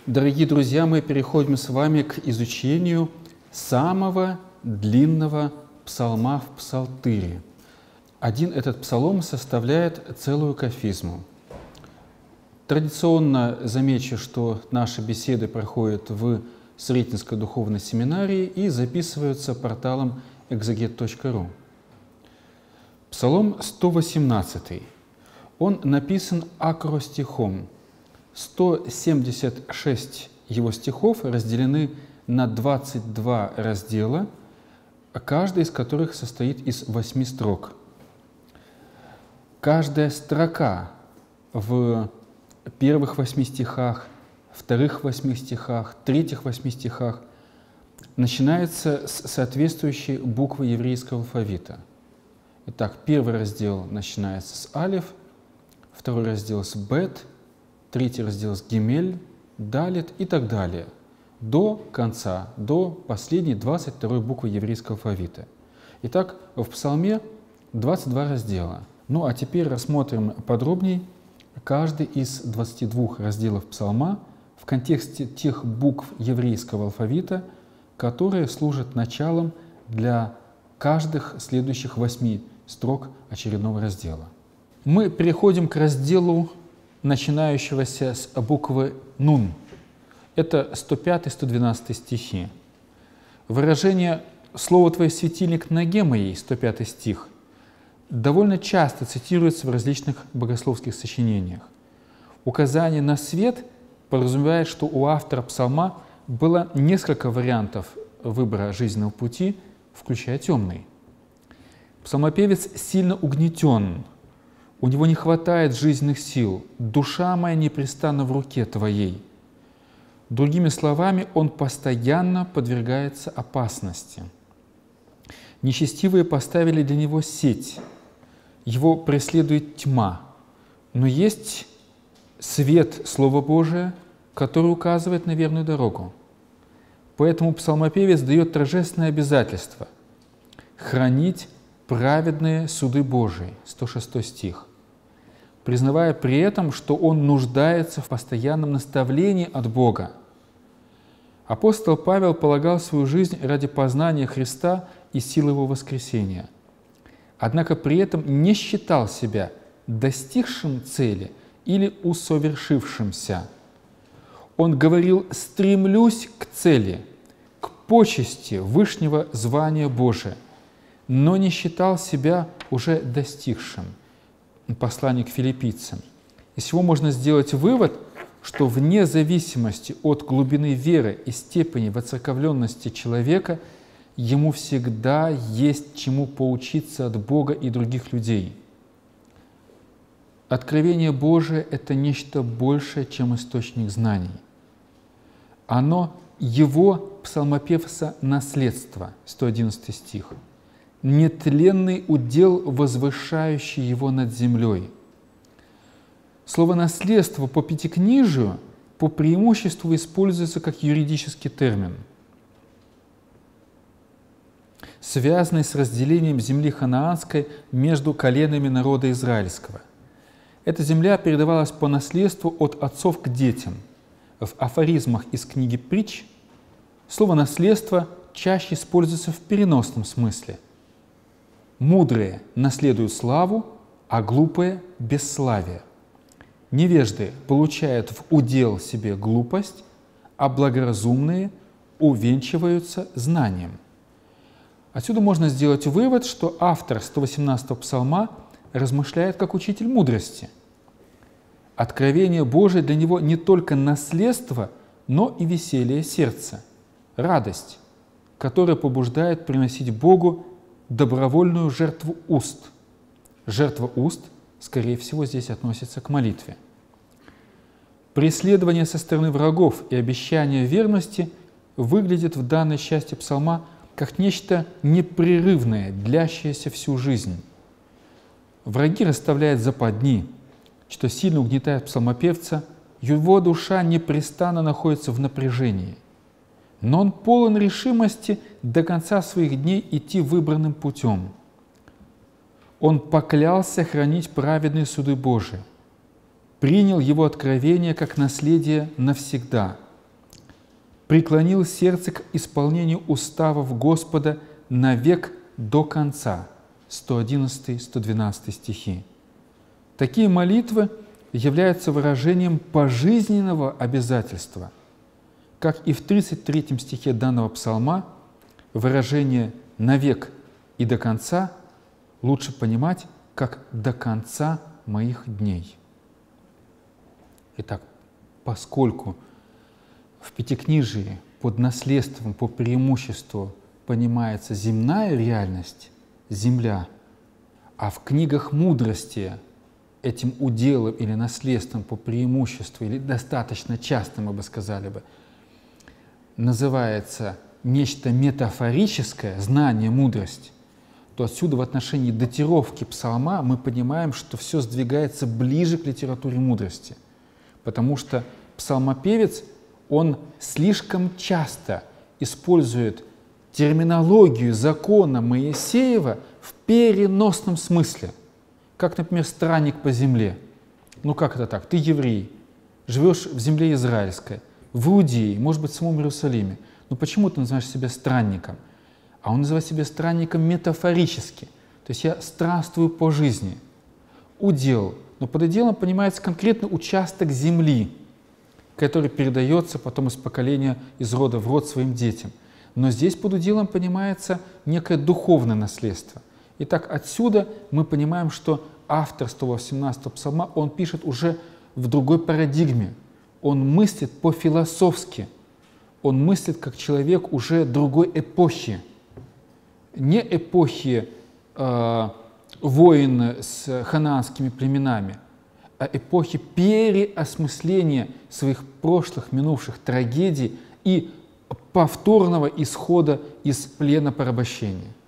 Дорогие друзья, мы переходим с вами к изучению самого длинного псалма в Псалтыре. Один этот псалом составляет целую кафизму. Традиционно замечу, что наши беседы проходят в Сретенской духовной семинарии и записываются порталом exeget.ru. Псалом 118. Он написан акростихом. 176 его стихов разделены на 22 раздела, каждый из которых состоит из 8 строк. Каждая строка в первых 8 стихах, вторых 8 стихах, третьих 8 стихах начинается с соответствующей буквы еврейского алфавита. Итак, первый раздел начинается с алеф, второй раздел с бет, третий раздел с гимель, далет и так далее, до конца, до последней 22 буквы еврейского алфавита. Итак, в псалме 22 раздела. Ну а теперь рассмотрим подробнее каждый из 22 разделов псалма в контексте тех букв еврейского алфавита, которые служат началом для каждых следующих 8 строк очередного раздела. Мы переходим к разделу, начинающегося с буквы «нун». Это 105-112 стихи. Выражение «Слово Твое светильник ноге моей» 105 стих довольно часто цитируется в различных богословских сочинениях. Указание на свет подразумевает, что у автора псалма было несколько вариантов выбора жизненного пути, включая темный. Псалмопевец сильно угнетен, у него не хватает жизненных сил, душа моя непрестанно в руке Твоей. Другими словами, он постоянно подвергается опасности. Нечестивые поставили для него сеть, его преследует тьма, но есть свет Слова Божия, который указывает на верную дорогу. Поэтому псалмопевец дает торжественное обязательство – хранить праведные суды Божии, 106 стих, признавая при этом, что он нуждается в постоянном наставлении от Бога. Апостол Павел полагал свою жизнь ради познания Христа и силы Его воскресения, однако при этом не считал себя достигшим цели или усовершившимся. Он говорил: «Стремлюсь к цели, к почести вышнего звания Божия», но не считал себя уже достигшим. Послание к филиппийцам. Из всего можно сделать вывод, что вне зависимости от глубины веры и степени воцерковленности человека ему всегда есть чему поучиться от Бога и других людей. Откровение Божие – это нечто большее, чем источник знаний. Оно – его псалмопевца наследство, 111 стих. Нетленный удел, возвышающий его над землей. Слово «наследство» по Пятикнижию по преимуществу используется как юридический термин, связанный с разделением земли ханаанской между коленами народа израильского. Эта земля передавалась по наследству от отцов к детям. В афоризмах из книги «Притч» слово «наследство» чаще используется в переносном смысле. Мудрые наследуют славу, а глупые – бесславие. Невежды получают в удел себе глупость, а благоразумные увенчиваются знанием. Отсюда можно сделать вывод, что автор 118-го псалма размышляет как учитель мудрости. Откровение Божие для него не только наследство, но и веселье сердца, радость, которая побуждает приносить Богу добровольную жертву уст. Жертва уст, скорее всего, здесь относится к молитве. Преследование со стороны врагов и обещание верности выглядит в данной части псалма как нечто непрерывное, длящееся всю жизнь. Враги расставляют западни, что сильно угнетает псалмопевца, его душа непрестанно находится в напряжении. Но он полон решимости до конца своих дней идти выбранным путем. Он поклялся хранить праведные суды Божии, принял его откровение как наследие навсегда, преклонил сердце к исполнению уставов Господа навек до конца. 111-112 стихи. Такие молитвы являются выражением пожизненного обязательства. Как и в 33 стихе данного псалма, выражение «навек» и «до конца» лучше понимать как «до конца моих дней». Итак, поскольку в Пятикнижии под наследством, по преимуществу понимается земная реальность, земля, а в книгах мудрости этим уделом или наследством по преимуществу, или достаточно часто, мы бы сказали бы, называется нечто метафорическое, знание, мудрость, то отсюда в отношении датировки псалма мы понимаем, что все сдвигается ближе к литературе мудрости, потому что псалмопевец, он слишком часто использует терминологию закона Моисеева в переносном смысле, как, например, странник по земле. Ну как это так? Ты еврей, живешь в земле израильской, в Иудее, может быть, в самом Иерусалиме. Но почему ты называешь себя странником? А он называет себя странником метафорически. То есть я странствую по жизни. Удел. Но под уделом понимается конкретно участок земли, который передается потом из поколения, из рода в род своим детям. Но здесь под уделом понимается некое духовное наследство. Итак, отсюда мы понимаем, что автор 118-го псалма, он пишет уже в другой парадигме. Он мыслит по-философски. Он мыслит как человек уже другой эпохи. Не эпохи войн с ханаанскими племенами, а эпохи переосмысления своих прошлых, минувших трагедий и повторного исхода из плена порабощения.